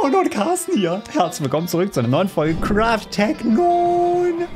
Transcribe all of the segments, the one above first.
Moin und Carsten hier. Herzlich willkommen zurück zu einer neuen Folge Craft-Tech 9.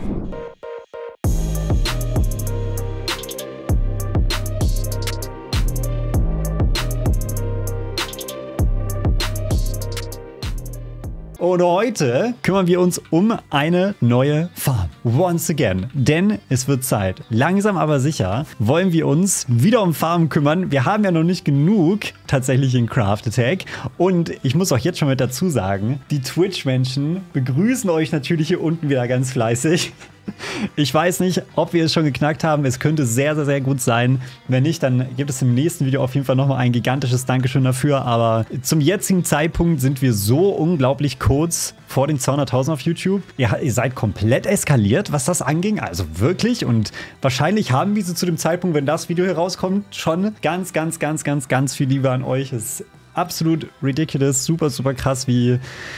Und heute kümmern wir uns um eine neue Farm. Once again. Denn es wird Zeit. Langsam aber sicher wollen wir uns wieder um Farmen kümmern. Wir haben ja noch nicht genug tatsächlich in Craft Attack. Und ich muss auch jetzt schon mit dazu sagen, die Twitch-Menschen begrüßen euch natürlich hier unten wieder ganz fleißig. Ich weiß nicht, ob wir es schon geknackt haben. Es könnte sehr, sehr, sehr gut sein. Wenn nicht, dann gibt es im nächsten Video auf jeden Fall nochmal ein gigantisches Dankeschön dafür. Aber zum jetzigen Zeitpunkt sind wir so unglaublich kurz vor den 200.000 auf YouTube. Ihr seid komplett eskaliert, was das anging. Also wirklich. Und wahrscheinlich haben wir sie zu dem Zeitpunkt, wenn das Video hier rauskommt, schon ganz viel Liebe an euch. Es ist absolut ridiculous, super, super krass, wie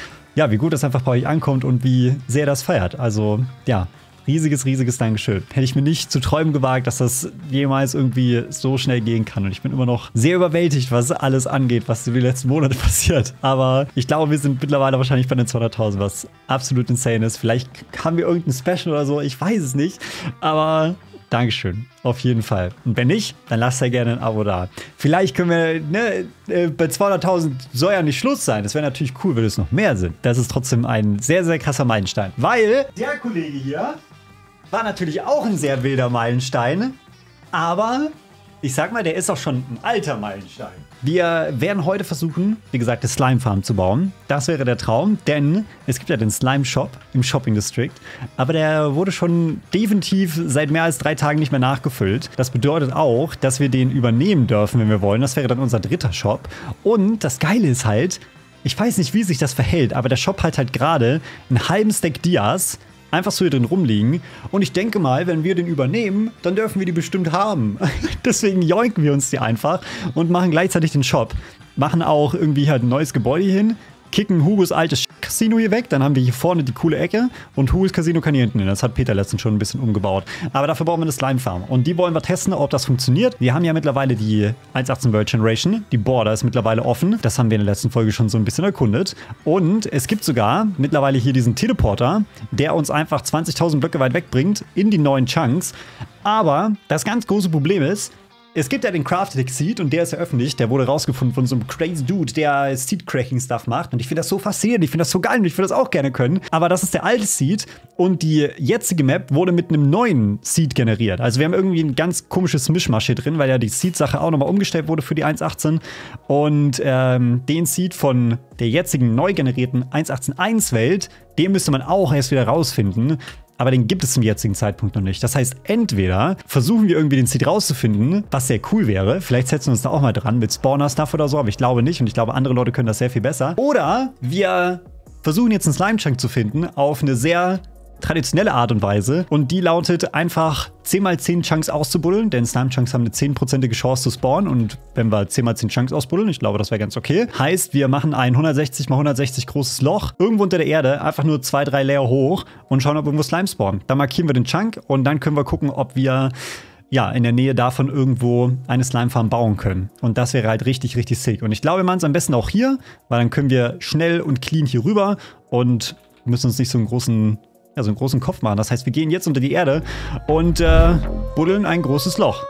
gut das einfach bei euch ankommt und wie sehr das feiert. Also, ja. Riesiges Dankeschön. Hätte ich mir nicht zu träumen gewagt, dass das jemals irgendwie so schnell gehen kann. Und ich bin immer noch sehr überwältigt, was alles angeht, was die letzten Monate passiert. Aber ich glaube, wir sind mittlerweile wahrscheinlich bei den 200.000, was absolut insane ist. Vielleicht haben wir irgendein Special oder so, ich weiß es nicht. Aber Dankeschön, auf jeden Fall. Und wenn nicht, dann lasst ja gerne ein Abo da. Vielleicht können wir, bei 200.000 soll ja nicht Schluss sein. Das wäre natürlich cool, wenn es noch mehr sind. Das ist trotzdem ein sehr, sehr krasser Meilenstein. Weil der Kollege hier war natürlich auch ein sehr wilder Meilenstein. Aber ich sag mal, der ist auch schon ein alter Meilenstein. Wir werden heute versuchen, wie gesagt, eine Slime-Farm zu bauen. Das wäre der Traum, denn es gibt ja den Slime-Shop im Shopping District. Aber der wurde schon definitiv seit mehr als 3 Tagen nicht mehr nachgefüllt. Das bedeutet auch, dass wir den übernehmen dürfen, wenn wir wollen. Das wäre dann unser dritter Shop. Und das Geile ist halt, ich weiß nicht, wie sich das verhält, aber der Shop hat halt gerade einen halben Stack Dias einfach so hier drin rumliegen. Und ich denke mal, wenn wir den übernehmen, dann dürfen wir die bestimmt haben. Deswegen joinken wir uns die einfach und machen gleichzeitig den Shop. Machen auch irgendwie halt ein neues Gebäude hier hin. Kicken Hugos altes Casino hier weg. Dann haben wir hier vorne die coole Ecke. Und Hugos Casino kann hier hinten hin. Das hat Peter letztens schon ein bisschen umgebaut. Aber dafür brauchen wir eine Slime-Farm. Und die wollen wir testen, ob das funktioniert. Wir haben ja mittlerweile die 1.18 World Generation. Die Border ist mittlerweile offen. Das haben wir in der letzten Folge schon so ein bisschen erkundet. Und es gibt sogar mittlerweile hier diesen Teleporter, der uns einfach 20.000 Blöcke weit wegbringt in die neuen Chunks. Aber das ganz große Problem ist, es gibt ja den Crafted Seed und der ist ja öffentlich. Der wurde rausgefunden von so einem crazy Dude, der Seed-Cracking-Stuff macht. Und ich finde das so faszinierend, ich finde das so geil und ich würde das auch gerne können. Aber das ist der alte Seed und die jetzige Map wurde mit einem neuen Seed generiert. Also wir haben irgendwie ein ganz komisches Mischmasch hier drin, weil ja die Seed-Sache auch nochmal umgestellt wurde für die 1.18. Und den Seed von der jetzigen neu generierten 1.18.1-Welt, den müsste man auch erst wieder rausfinden. Aber den gibt es zum jetzigen Zeitpunkt noch nicht. Das heißt, entweder versuchen wir irgendwie den Seed rauszufinden, was sehr cool wäre. Vielleicht setzen wir uns da auch mal dran mit Spawner-Stuff oder so, aber ich glaube nicht. Und ich glaube, andere Leute können das sehr viel besser. Oder wir versuchen jetzt einen Slime-Chunk zu finden auf eine sehr traditionelle Art und Weise. Und die lautet einfach 10x10 Chunks auszubuddeln, denn Slime-Chunks haben eine 10%ige Chance zu spawnen. Und wenn wir 10x10 Chunks ausbuddeln, ich glaube, das wäre ganz okay. Heißt, wir machen ein 160x160 großes Loch irgendwo unter der Erde, einfach nur 2-3 Layer hoch und schauen, ob irgendwo Slime spawnen. Dann markieren wir den Chunk und dann können wir gucken, ob wir in der Nähe davon irgendwo eine Slime-Farm bauen können. Und das wäre halt richtig sick. Und ich glaube, wir machen es am besten auch hier, weil dann können wir schnell und clean hier rüber und müssen uns nicht so einen großen Kopf machen. Das heißt, wir gehen jetzt unter die Erde und buddeln ein großes Loch.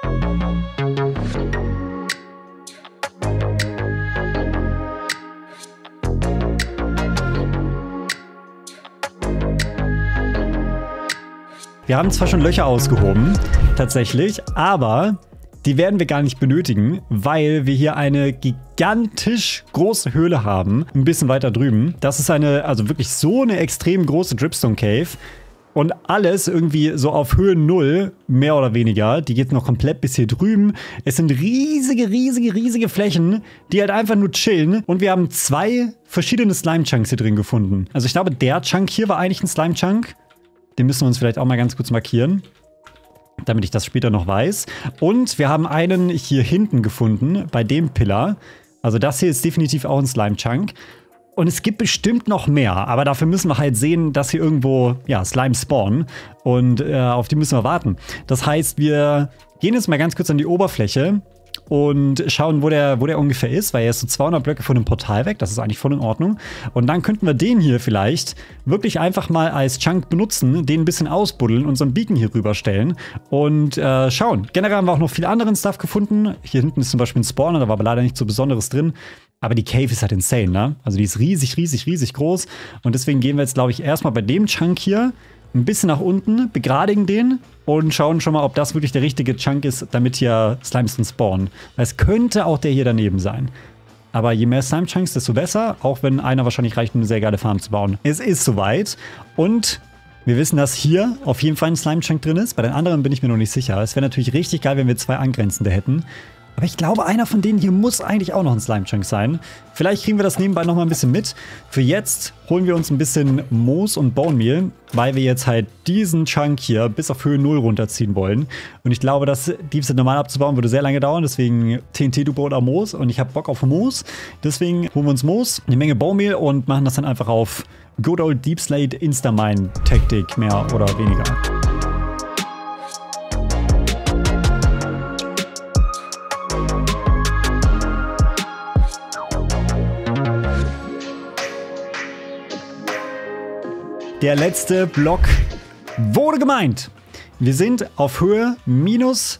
Wir haben zwar schon Löcher ausgehoben, tatsächlich, aber die werden wir gar nicht benötigen, weil wir hier eine gigantisch große Höhle haben, ein bisschen weiter drüben. Das ist also wirklich so eine extrem große Dripstone Cave. Und alles irgendwie so auf Höhe 0, mehr oder weniger. Die geht noch komplett bis hier drüben. Es sind riesige Flächen, die halt einfach nur chillen. Und wir haben 2 verschiedene Slime-Chunks hier drin gefunden. Also ich glaube, der Chunk hier war eigentlich ein Slime-Chunk. Den müssen wir uns vielleicht auch mal ganz kurz markieren, damit ich das später noch weiß. Und wir haben einen hier hinten gefunden, bei dem Pillar. Also das hier ist definitiv auch ein Slime-Chunk. Und es gibt bestimmt noch mehr, aber dafür müssen wir halt sehen, dass hier irgendwo Slime spawnen. Und auf die müssen wir warten. Das heißt, wir gehen jetzt mal ganz kurz an die Oberfläche und schauen, wo der ungefähr ist, weil er ist so 200 Blöcke von dem Portal weg. Das ist eigentlich voll in Ordnung. Und dann könnten wir den hier vielleicht wirklich einfach mal als Chunk benutzen, den ein bisschen ausbuddeln und so ein Beacon hier rüberstellen und schauen. Generell haben wir auch noch viel anderen Stuff gefunden. Hier hinten ist zum Beispiel ein Spawner, da war aber leider nichts so Besonderes drin. Aber die Cave ist halt insane, ne? Also die ist riesig, riesig, riesig groß. Und deswegen gehen wir jetzt, glaube ich, erstmal bei dem Chunk hier ein bisschen nach unten, begradigen den und schauen schon mal, ob das wirklich der richtige Chunk ist, damit hier Slimes drin spawnen. Weil es könnte auch der hier daneben sein. Aber je mehr Slime-Chunks, desto besser. Auch wenn einer wahrscheinlich reicht, um eine sehr geile Farm zu bauen. Es ist soweit. Und wir wissen, dass hier auf jeden Fall ein Slime-Chunk drin ist. Bei den anderen bin ich mir noch nicht sicher. Es wäre natürlich richtig geil, wenn wir 2 angrenzende hätten. Aber ich glaube, einer von denen hier muss eigentlich auch noch ein Slime-Chunk sein. Vielleicht kriegen wir das nebenbei noch mal ein bisschen mit. Für jetzt holen wir uns ein bisschen Moos und Bone Meal, weil wir jetzt halt diesen Chunk hier bis auf Höhe 0 runterziehen wollen. Und ich glaube, das Deepset normal abzubauen würde sehr lange dauern. Deswegen TNT-Dupe oder Moos. Und ich habe Bock auf Moos. Deswegen holen wir uns Moos, eine Menge Bone Meal und machen das dann einfach auf Good Old Deep Slate Insta-Mine-Taktik, mehr oder weniger. Der letzte Block wurde gemeint. Wir sind auf Höhe minus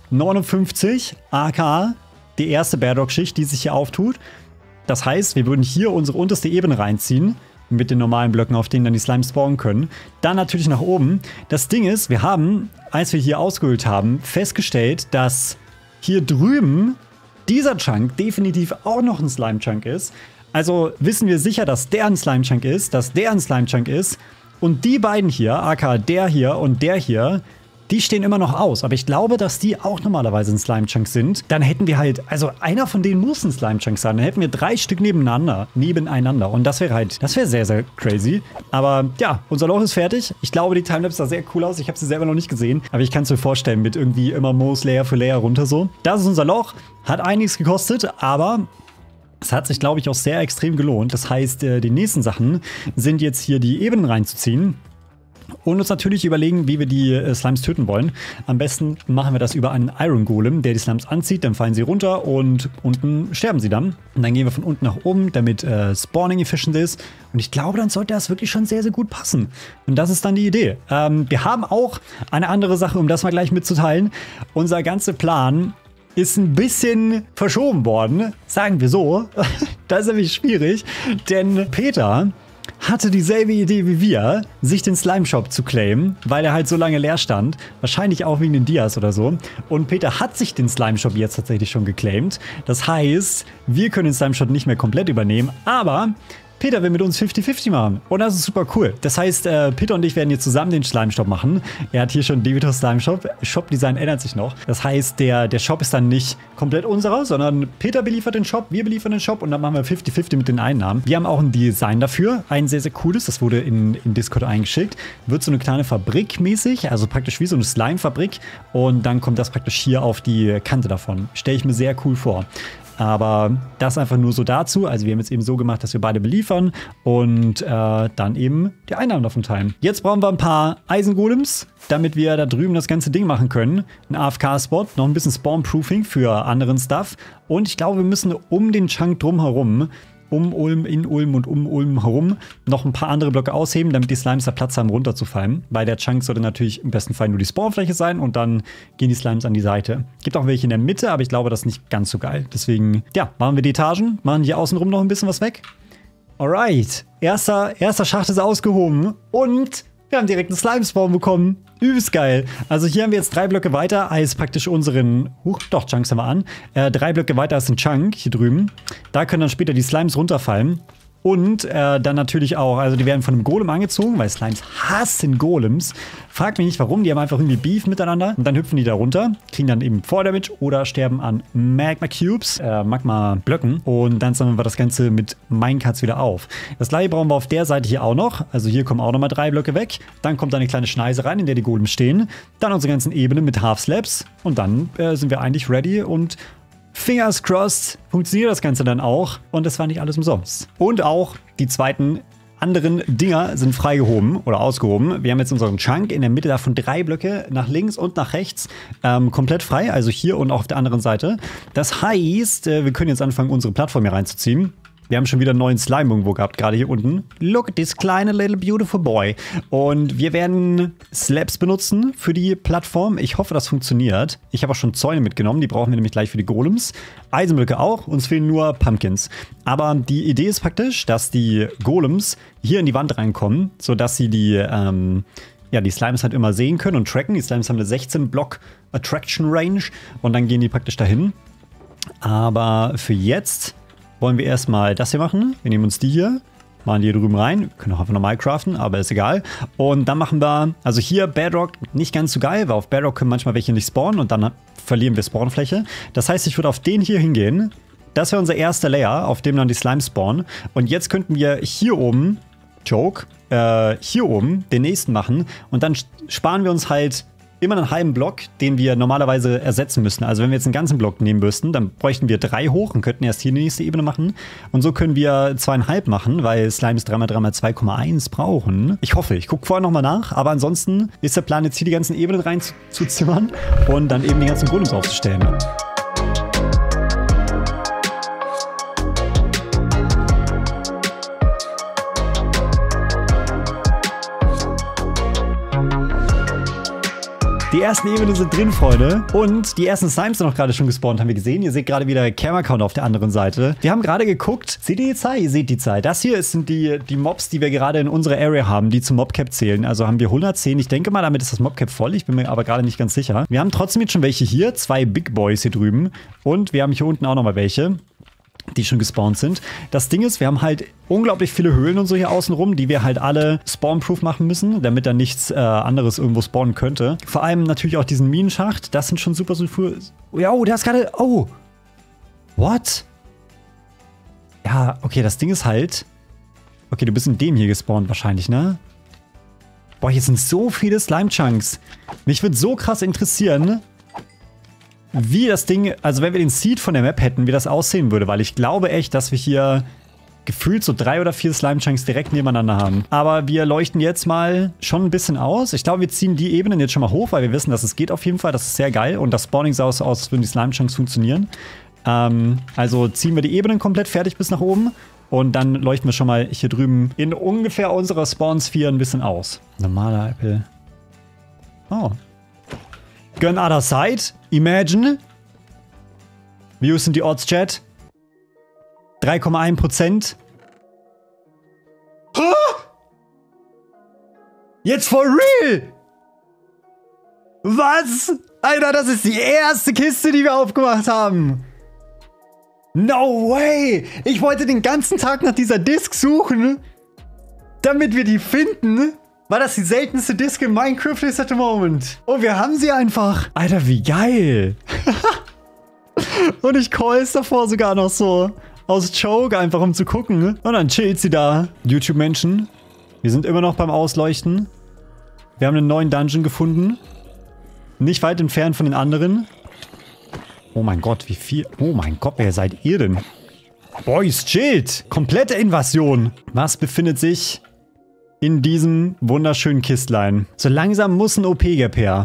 59, aka die erste Bedrock-Schicht, die sich hier auftut. Das heißt, wir würden hier unsere unterste Ebene reinziehen, mit den normalen Blöcken, auf denen dann die Slimes spawnen können. Dann natürlich nach oben. Das Ding ist, wir haben, als wir hier ausgehöhlt haben, festgestellt, dass hier drüben dieser Chunk definitiv auch noch ein Slime-Chunk ist. Also wissen wir sicher, dass der ein Slime-Chunk ist, dass der ein Slime-Chunk ist. Und die beiden hier, aka der hier und der hier, die stehen immer noch aus. Aber ich glaube, dass die auch normalerweise ein Slime-Chunk sind. Dann hätten wir halt, also einer von denen muss ein Slime-Chunk sein. Dann hätten wir 3 Stück nebeneinander. Und das wäre halt, das wäre sehr, sehr crazy. Aber ja, unser Loch ist fertig. Ich glaube, die Timelapse sah sehr cool aus. Ich habe sie selber noch nicht gesehen. Aber ich kann es mir vorstellen, mit irgendwie immer Moos Layer für Layer runter so. Das ist unser Loch. Hat einiges gekostet, aber es hat sich, glaube ich, auch sehr extrem gelohnt. Das heißt, die nächsten Sachen sind jetzt hier die Ebenen reinzuziehen und uns natürlich überlegen, wie wir die Slimes töten wollen. Am besten machen wir das über einen Iron Golem, der die Slimes anzieht, dann fallen sie runter und unten sterben sie dann. Und dann gehen wir von unten nach oben, damit Spawning efficient ist. Und ich glaube, dann sollte das wirklich schon sehr, sehr gut passen. Und das ist dann die Idee. Wir haben auch eine andere Sache, um das mal gleich mitzuteilen. Unser ganzer Plan ist ein bisschen verschoben worden, sagen wir so. Das ist nämlich schwierig, denn Peter hatte dieselbe Idee wie wir, sich den Slime-Shop zu claimen, weil er halt so lange leer stand. Wahrscheinlich auch wegen den Dias oder so. Und Peter hat sich den Slime-Shop jetzt tatsächlich schon geclaimt. Das heißt, wir können den Slime-Shop nicht mehr komplett übernehmen, aber Peter will mit uns 50-50 machen. Und das ist super cool. Das heißt, Peter und ich werden jetzt zusammen den Slime-Shop machen. Er hat hier schon Devitor Slime-Shop. Shop-Design ändert sich noch. Das heißt, der Shop ist dann nicht komplett unserer, sondern Peter beliefert den Shop, wir beliefern den Shop und dann machen wir 50-50 mit den Einnahmen. Wir haben auch ein Design dafür. Ein sehr, sehr cooles. Das wurde in Discord eingeschickt. Wird so eine kleine Fabrik mäßig, also praktisch wie so eine Slime-Fabrik. Und dann kommt das praktisch hier auf die Kante davon. Stelle ich mir sehr cool vor. Aber das einfach nur so dazu. Also wir haben jetzt eben so gemacht, dass wir beide beliefern und dann eben die Einnahmen davon teilen. Jetzt brauchen wir ein paar Eisengolems, damit wir da drüben das ganze Ding machen können. Ein AFK-Spot, noch ein bisschen Spawn-Proofing für anderen Stuff. Und ich glaube, wir müssen um den Chunk drumherum, um Ulm, in Ulm und um Ulm herum, noch ein paar andere Blöcke ausheben, damit die Slimes da Platz haben, runterzufallen. Weil der Chunk sollte natürlich im besten Fall nur die Spawnfläche sein und dann gehen die Slimes an die Seite. Gibt auch welche in der Mitte, aber ich glaube, das ist nicht ganz so geil. Deswegen, ja, machen wir die Etagen, machen hier außenrum noch ein bisschen was weg. Alright, erster Schacht ist ausgehoben und wir haben direkt einen Slime-Spawn bekommen. Übelst geil. Also hier haben wir jetzt 3 Blöcke weiter als praktisch unseren... Chunks haben wir an. 3 Blöcke weiter als ein Chunk hier drüben. Da können dann später die Slimes runterfallen. Und dann natürlich auch, also die werden von einem Golem angezogen, weil Slimes hassen Golems. Fragt mich nicht warum, die haben einfach irgendwie Beef miteinander. Und dann hüpfen die da runter, kriegen dann eben Vordamage oder sterben an Magma Cubes, Magma Blöcken. Und dann sammeln wir das Ganze mit Minecarts wieder auf. Das gleiche brauchen wir auf der Seite hier auch noch. Also hier kommen auch nochmal 3 Blöcke weg. Dann kommt da eine kleine Schneise rein, in der die Golems stehen. Dann unsere ganzen Ebenen mit Half Slabs. Und dann sind wir eigentlich ready und Fingers crossed, funktioniert das Ganze dann auch und das war nicht alles umsonst. Und auch die zweiten anderen Dinger sind freigehoben oder ausgehoben. Wir haben jetzt unseren Chunk in der Mitte davon 3 Blöcke nach links und nach rechts komplett frei, also hier und auch auf der anderen Seite. Das heißt, wir können jetzt anfangen, unsere Plattform hier reinzuziehen. Wir haben schon wieder einen neuen Slime irgendwo gehabt, gerade hier unten. Look at this kleine little beautiful boy. Und wir werden Slabs benutzen für die Plattform. Ich hoffe, das funktioniert. Ich habe auch schon Zäune mitgenommen, die brauchen wir nämlich gleich für die Golems. Eisenblöcke auch, uns fehlen nur Pumpkins. Aber die Idee ist praktisch, dass die Golems hier in die Wand reinkommen, sodass sie die Slimes halt immer sehen können und tracken. Die Slimes haben eine 16-Block Attraction Range und dann gehen die praktisch dahin. Aber für jetzt wollen wir erstmal das hier machen. Wir nehmen uns die hier, machen die hier drüben rein. Wir können auch einfach normal craften, aber ist egal. Und dann machen wir, also hier Bedrock nicht ganz so geil, weil auf Bedrock können manchmal welche nicht spawnen und dann verlieren wir Spawnfläche. Das heißt, ich würde auf den hier hingehen. Das wäre unser erster Layer, auf dem dann die Slimes spawnen. Und jetzt könnten wir hier oben, hier oben den nächsten machen. Und dann sparen wir uns halt immer einen halben Block, den wir normalerweise ersetzen müssen. Also wenn wir jetzt einen ganzen Block nehmen müssten, dann bräuchten wir 3 hoch und könnten erst hier die nächste Ebene machen. Und so können wir 2,5 machen, weil Slimes 3x3x 2,1 brauchen. Ich hoffe, ich gucke vorher nochmal nach, aber ansonsten ist der Plan jetzt hier die ganzen Ebenen reinzuzimmern und dann eben die ganzen Golems aufzustellen. Die ersten Ebenen sind drin, Freunde. Und die ersten Slimes sind auch gerade schon gespawnt, haben wir gesehen. Ihr seht gerade wieder Cam-Account auf der anderen Seite. Wir haben gerade geguckt. Seht ihr die Zahl? Ihr seht die Zahl. Das hier sind die Mobs, die wir gerade in unserer Area haben, die zum Mobcap zählen. Also haben wir 110. Ich denke mal, damit ist das Mobcap voll. Ich bin mir aber gerade nicht ganz sicher. Wir haben trotzdem jetzt schon welche hier. 2 Big Boys hier drüben. Und wir haben hier unten auch nochmal welche, die schon gespawnt sind. Das Ding ist, wir haben halt unglaublich viele Höhlen und so hier außen rum, die wir halt alle spawnproof machen müssen, damit da nichts anderes irgendwo spawnen könnte. Vor allem natürlich auch diesen Minenschacht. Das sind schon super. Ja, oh, der ist gerade. Oh. What? Ja, okay, das Ding ist halt. Okay, du bist in dem hier gespawnt wahrscheinlich, ne? Boah, hier sind so viele Slime-Chunks. Mich würde so krass interessieren, wie das Ding, also wenn wir den Seed von der Map hätten, wie das aussehen würde, weil ich glaube echt, dass wir hier gefühlt so 3 oder 4 Slime-Chunks direkt nebeneinander haben. Aber wir leuchten jetzt mal schon ein bisschen aus. Ich glaube, wir ziehen die Ebenen jetzt schon mal hoch, weil wir wissen, dass es geht auf jeden Fall. Das ist sehr geil und das Spawning sah so aus, als würden die Slime-Chunks funktionieren. Also ziehen wir die Ebenen komplett fertig bis nach oben und dann leuchten wir schon mal hier drüben in ungefähr unserer Spawn-Sphere ein bisschen aus. Normaler Apple. Oh. Gun other side. Imagine. Wie hoch sind die Odds, Chat? 3,1%. Huh? Jetzt for real? Was? Alter, das ist die erste Kiste, die wir aufgemacht haben. No way. Ich wollte den ganzen Tag nach dieser Disc suchen, damit wir die finden. Weil das die seltenste Disc in Minecraft ist at the moment. Oh, wir haben sie einfach. Alter, wie geil. Und ich call es davor sogar noch so aus Choke, einfach um zu gucken. Und dann chillt sie da. YouTube-Menschen. Wir sind immer noch beim Ausleuchten. Wir haben einen neuen Dungeon gefunden. Nicht weit entfernt von den anderen. Oh mein Gott, wie viel. Oh mein Gott, wer seid ihr denn? Boys, chillt. Komplette Invasion. Was befindet sich in diesem wunderschönen Kistlein? So langsam muss ein OP-Gap her.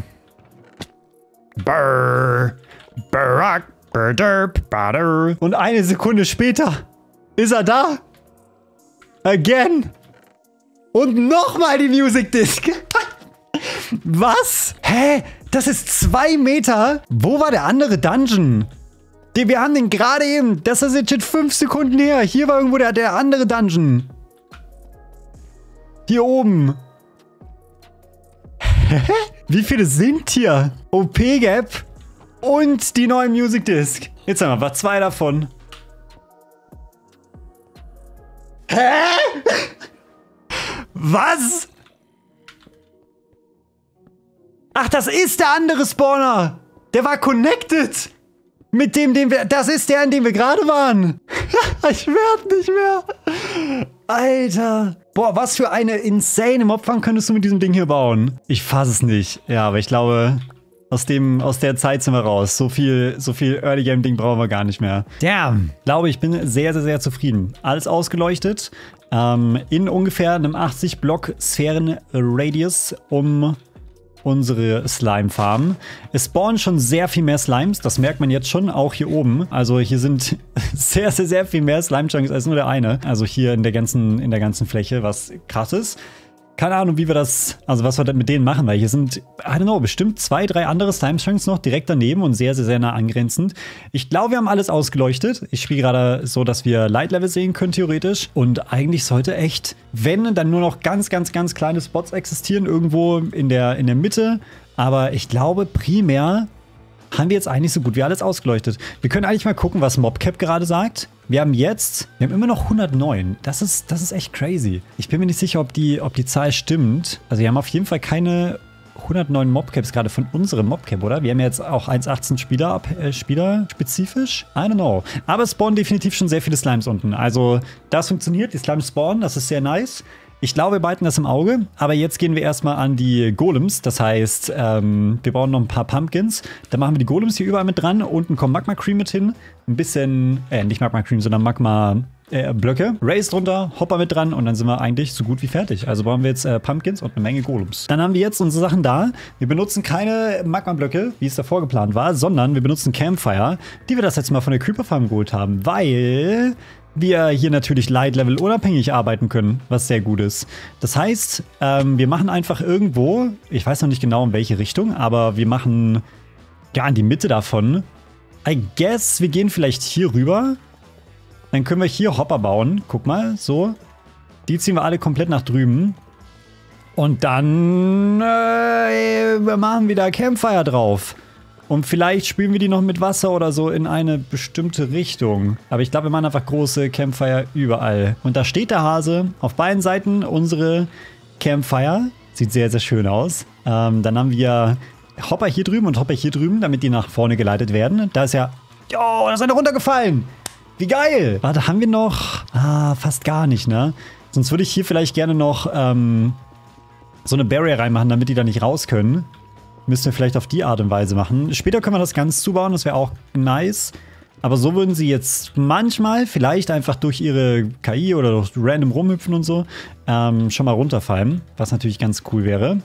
Brrr, brrr, brrr, brrr. Und eine Sekunde später ist er da. Again. Und nochmal die Music Disc. Was? Hä? Das ist 2 Meter? Wo war der andere Dungeon? Wir haben den gerade eben. Das ist jetzt 5 Sekunden her. Hier war irgendwo der andere Dungeon. Hier oben. Wie viele sind hier? OP-Gap und die neue Music Disc. Jetzt haben wir 2 davon. Hä? Was? Ach, das ist der andere Spawner. Der war connected. Mit dem, das ist der, in dem wir gerade waren. Ich werde nicht mehr. Alter. Boah, was für eine insane Mobfarm könntest du mit diesem Ding hier bauen? Ich fasse es nicht. Ja, aber ich glaube, aus der Zeit sind wir raus. So viel Early Game Ding brauchen wir gar nicht mehr. Damn. Ich glaube, ich bin sehr, sehr, sehr zufrieden. Alles ausgeleuchtet. in ungefähr einem 80-Block-Sphären-Radius um unsere Slime-Farm. Es spawnen schon sehr viel mehr Slimes, das merkt man jetzt schon, auch hier oben. Also hier sind sehr, sehr, sehr viel mehr Slime-Chunks als nur der eine. Also hier in der ganzen Fläche, was krass ist. Keine Ahnung, wie wir das, also was wir mit denen machen, weil hier sind, I don't know, bestimmt 2, 3 andere Slime-Chunks noch direkt daneben und sehr, sehr, sehr nah angrenzend. Ich glaube, wir haben alles ausgeleuchtet. Ich spiele gerade so, dass wir Light-Level sehen können, theoretisch. Und eigentlich sollte echt, wenn, dann nur noch ganz, ganz, ganz kleine Spots existieren, irgendwo in der Mitte. Aber ich glaube, primär haben wir jetzt eigentlich so gut wie alles ausgeleuchtet. Wir können eigentlich mal gucken, was Mobcap gerade sagt. Wir haben immer noch 109. Das ist echt crazy. Ich bin mir nicht sicher, ob die Zahl stimmt. Also wir haben auf jeden Fall keine 109 Mobcaps gerade von unserem Mobcap, oder? Wir haben jetzt auch 1,18 Spieler spezifisch. I don't know. Aber es spawnen definitiv schon sehr viele Slimes unten. Also das funktioniert. Die Slimes spawnen. Das ist sehr nice. Ich glaube, wir behalten das im Auge, aber jetzt gehen wir erstmal an die Golems. Das heißt, wir brauchen noch ein paar Pumpkins. Dann machen wir die Golems hier überall mit dran. Unten kommt Magma Cream mit hin. Ein bisschen, nicht Magma Cream, sondern Magma Blöcke. Raise drunter, Hopper mit dran und dann sind wir eigentlich so gut wie fertig. Also brauchen wir jetzt Pumpkins und eine Menge Golems. Dann haben wir jetzt unsere Sachen da. Wir benutzen keine Magma-Blöcke, wie es davor geplant war, sondern wir benutzen Campfire, die wir das jetzt mal von der Creeper Farm geholt haben, weil wir hier natürlich Light-Level unabhängig arbeiten können, was sehr gut ist. Das heißt, wir machen einfach irgendwo, ich weiß noch nicht genau in welche Richtung, aber wir machen ja in die Mitte davon. I guess, wir gehen vielleicht hier rüber. Dann können wir hier Hopper bauen. Guck mal, so. Die ziehen wir alle komplett nach drüben. Und dann wir machen wieder Campfire drauf. Und vielleicht spülen wir die noch mit Wasser oder so in eine bestimmte Richtung. Aber ich glaube, wir machen einfach große Campfire überall. Und da steht der Hase. Auf beiden Seiten unsere Campfire. Sieht sehr, sehr schön aus. Dann haben wir Hopper hier drüben und Hopper hier drüben, damit die nach vorne geleitet werden. Da ist ja... Oh, da ist einer runtergefallen. Wie geil. Warte, haben wir noch... fast gar nicht, ne? Sonst würde ich hier vielleicht gerne noch so eine Barrier reinmachen, damit die da nicht raus können. Müssen wir vielleicht auf die Art und Weise machen. Später können wir das ganz zubauen, das wäre auch nice. Aber so würden sie jetzt manchmal vielleicht einfach durch ihre KI oder durch random rumhüpfen und so schon mal runterfallen, was natürlich ganz cool wäre.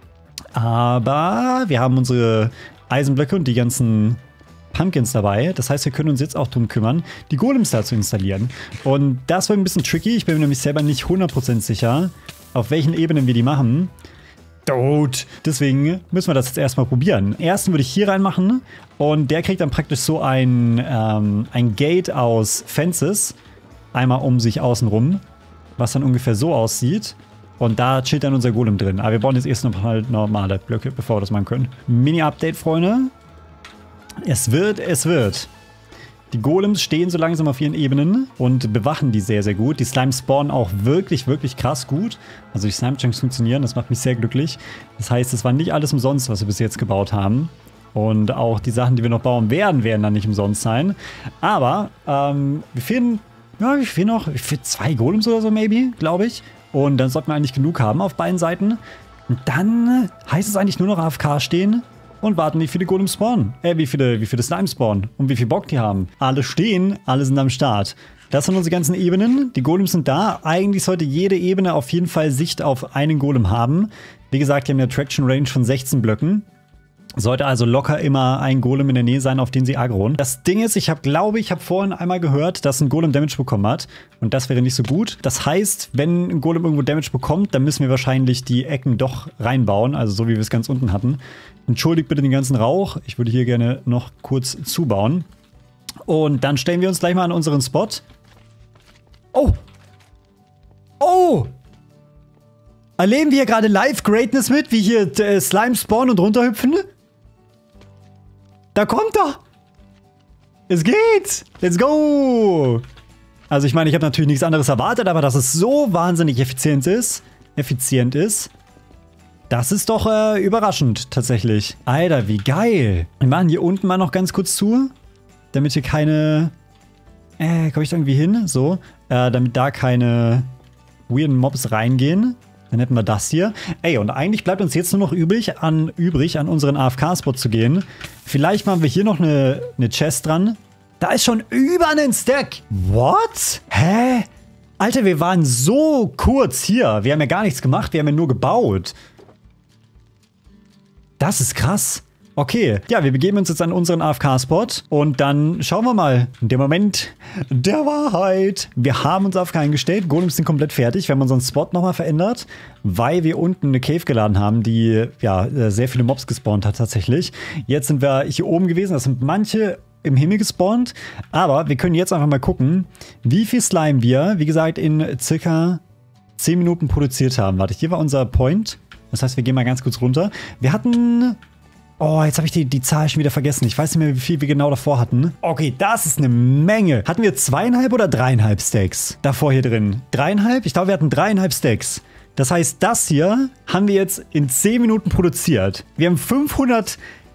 Aber wir haben unsere Eisenblöcke und die ganzen Pumpkins dabei. Das heißt, wir können uns jetzt auch darum kümmern, die Golems da zu installieren. Und das war ein bisschen tricky. Ich bin mir nämlich selber nicht 100% sicher, auf welchen Ebenen wir die machen. Deswegen müssen wir das jetzt erstmal probieren. Ersten würde ich hier reinmachen und der kriegt dann praktisch so ein Gate aus Fences. Einmal um sich außen rum, was dann ungefähr so aussieht. Und da chillt dann unser Golem drin. Aber wir brauchen jetzt erst noch halt normale Blöcke, bevor wir das machen können. Mini-Update, Freunde. Es wird. Die Golems stehen so langsam auf ihren Ebenen und bewachen die sehr, sehr gut. Die Slimes spawnen auch wirklich, wirklich krass gut. Also die Slime-Chunks funktionieren, das macht mich sehr glücklich. Das heißt, es war nicht alles umsonst, was wir bis jetzt gebaut haben. Und auch die Sachen, die wir noch bauen werden dann nicht umsonst sein. Aber wir fehlen noch 2 Golems oder so, maybe, glaube ich. Und dann sollten wir eigentlich genug haben auf beiden Seiten. Und dann heißt es eigentlich nur noch AFK stehen und warten, wie viele Golems spawnen. Wie viele Slimes spawnen und wie viel Bock die haben. Alle stehen, alle sind am Start. Das sind unsere ganzen Ebenen. Die Golems sind da. Eigentlich sollte jede Ebene auf jeden Fall Sicht auf einen Golem haben. Wie gesagt, die haben eine Traction Range von 16 Blöcken. Sollte also locker immer ein Golem in der Nähe sein, auf den sie aggroen. Das Ding ist, ich habe vorhin einmal gehört, dass ein Golem Damage bekommen hat. Und das wäre nicht so gut. Das heißt, wenn ein Golem irgendwo Damage bekommt, dann müssen wir wahrscheinlich die Ecken doch reinbauen. Also so, wie wir es ganz unten hatten. Entschuldigt bitte den ganzen Rauch. Ich würde hier gerne noch kurz zubauen. Und dann stellen wir uns gleich mal an unseren Spot. Oh! Oh! Erleben wir hier gerade Live-Greatness mit, wie hier Slime spawnen und runterhüpfen? Da kommt er! Es geht! Let's go! Also ich meine, ich habe natürlich nichts anderes erwartet, aber dass es so wahnsinnig effizient ist, das ist doch überraschend tatsächlich. Alter, wie geil! Wir machen hier unten mal noch ganz kurz zu, damit hier keine... komme ich da irgendwie hin? So. Damit da keine weirden Mobs reingehen. Dann hätten wir das hier. Ey, und eigentlich bleibt uns jetzt nur noch übrig, an unseren AFK-Spot zu gehen. Vielleicht machen wir hier noch eine Chest dran. Da ist schon über einen Stack. What? Hä? Alter, wir waren so kurz hier. Wir haben ja gar nichts gemacht, wir haben ja nur gebaut. Das ist krass. Okay, ja, wir begeben uns jetzt an unseren AFK-Spot und dann schauen wir mal. Der Moment der Wahrheit. Wir haben uns AFK eingestellt, Golems sind komplett fertig. Wir haben unseren Spot nochmal verändert, weil wir unten eine Cave geladen haben, die ja sehr viele Mobs gespawnt hat tatsächlich. Jetzt sind wir hier oben gewesen, das sind manche im Himmel gespawnt, aber wir können jetzt einfach mal gucken, wie viel Slime wir, wie gesagt, in circa 10 Minuten produziert haben. Warte, hier war unser Point. Das heißt, wir gehen mal ganz kurz runter. Wir hatten... Oh, jetzt habe ich die Zahl schon wieder vergessen. Ich weiß nicht mehr, wie viel wir genau davor hatten. Okay, das ist eine Menge. Hatten wir 2,5 oder 3,5 Stacks davor hier drin? 3,5? Ich glaube, wir hatten 3,5 Stacks. Das heißt, das hier haben wir jetzt in 10 Minuten produziert. Wir haben 500...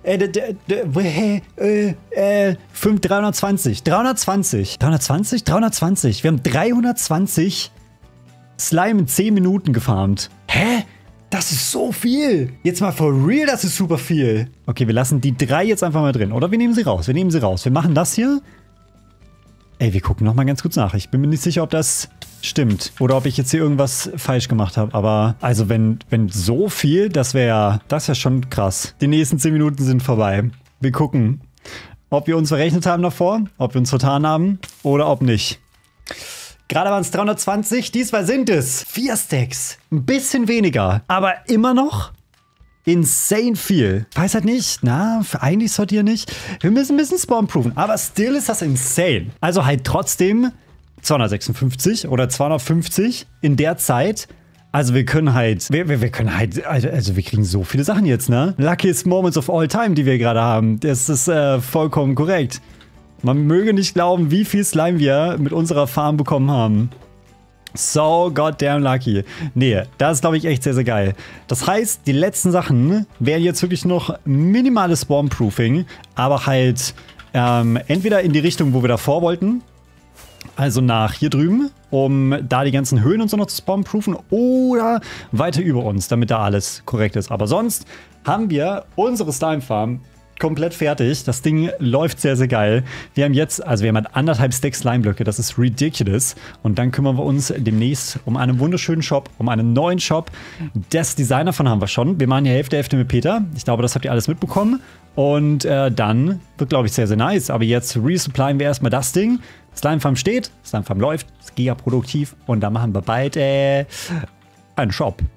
320. 320. 320? 320. Wir haben 320 Slime in 10 Minuten gefarmt. Hä? Das ist so viel. Jetzt mal for real, das ist super viel. Okay, wir lassen die 3 jetzt einfach mal drin. Oder wir nehmen sie raus. Wir nehmen sie raus. Wir machen das hier. Ey, wir gucken noch mal ganz kurz nach. Ich bin mir nicht sicher, ob das stimmt. Oder ob ich jetzt hier irgendwas falsch gemacht habe. Aber, also wenn so viel, das wäre schon krass. Die nächsten 10 Minuten sind vorbei. Wir gucken, ob wir uns verrechnet haben davor, ob wir uns vertan haben oder ob nicht. Gerade waren es 320, diesmal sind es 4 Stacks. Ein bisschen weniger, aber immer noch insane viel. Weiß halt nicht, eigentlich sollte hier nicht. Wir müssen ein bisschen spawn-proven, aber still ist das insane. Also halt trotzdem 256 oder 250 in der Zeit. Also wir können halt, wir kriegen so viele Sachen jetzt, ne? Luckiest Moments of all time, die wir gerade haben. Das ist vollkommen korrekt. Man möge nicht glauben, wie viel Slime wir mit unserer Farm bekommen haben. So goddamn lucky. Nee, das ist, glaube ich, echt sehr, sehr geil. Das heißt, die letzten Sachen wären jetzt wirklich noch minimales Spawn-Proofing, aber halt entweder in die Richtung, wo wir davor wollten, also nach hier drüben, um da die ganzen Höhen und so noch zu spawn-proofen, oder weiter über uns, damit da alles korrekt ist. Aber sonst haben wir unsere Slime-Farm komplett fertig. Das Ding läuft sehr, sehr geil. Wir haben jetzt, also wir haben halt 1,5 Stacks Slime-Blöcke. Das ist ridiculous. Und dann kümmern wir uns demnächst um einen wunderschönen Shop, um einen neuen Shop. Das Design davon haben wir schon. Wir machen ja Hälfte mit Peter. Ich glaube, das habt ihr alles mitbekommen. Und dann wird, glaube ich, sehr, sehr nice. Aber jetzt resupplyen wir erstmal das Ding. Slime Farm steht, Slime Farm läuft, ist giga produktiv. Und dann machen wir bald einen Shop.